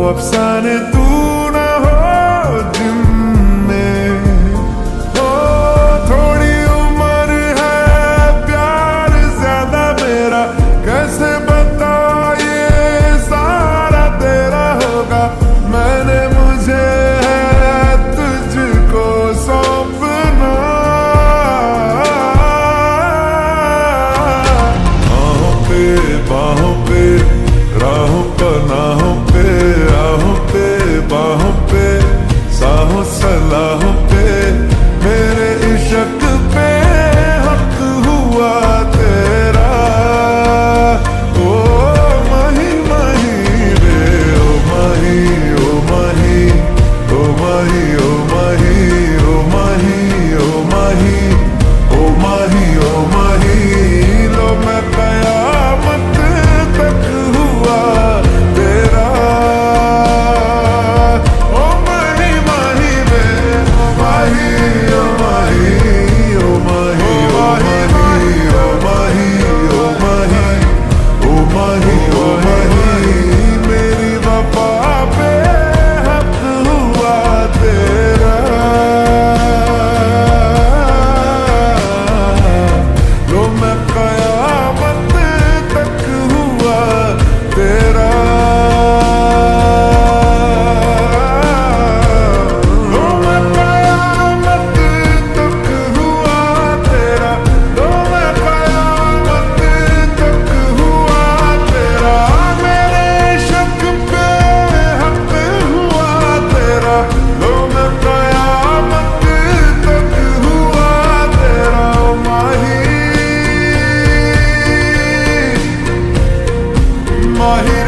अफसाने तू ना हो जिनमें हो। थोड़ी उम्र है प्यार ज्यादा मेरा, कैसे बता ये सारा तेरा होगा। मैंने मुझे है तुझको सौंपना, बाहों पे राहों पनाहों पे, आहों पे बाहों पे, साहों सलाहों पे, मेरे इश्क पे हक हुआ तेरा। ओ माही माही रे, ओ माही ओ माही, ओ माही ओ माही, ओ माही ओ माही, ओ माही ओ माही। लो मैं कयामत तक हुआ तेरा। ओ माही माही रे, ओ माही ओ माही, ओ माही ओ माही, ओ माही ओ माही, ओ माही ओ माही, मेरी वफा पे हक हुआ तेरा। लो मैं कयामत तक हुआ तेरा। लो मैं कयामत तक हुआ तेरा। लो मैं कयामत तक हुआ तेरा। मेरे इश्क पे हक हुआ तेरा। लो मैं कयामत तक हुआ तेरा। ओ माही माही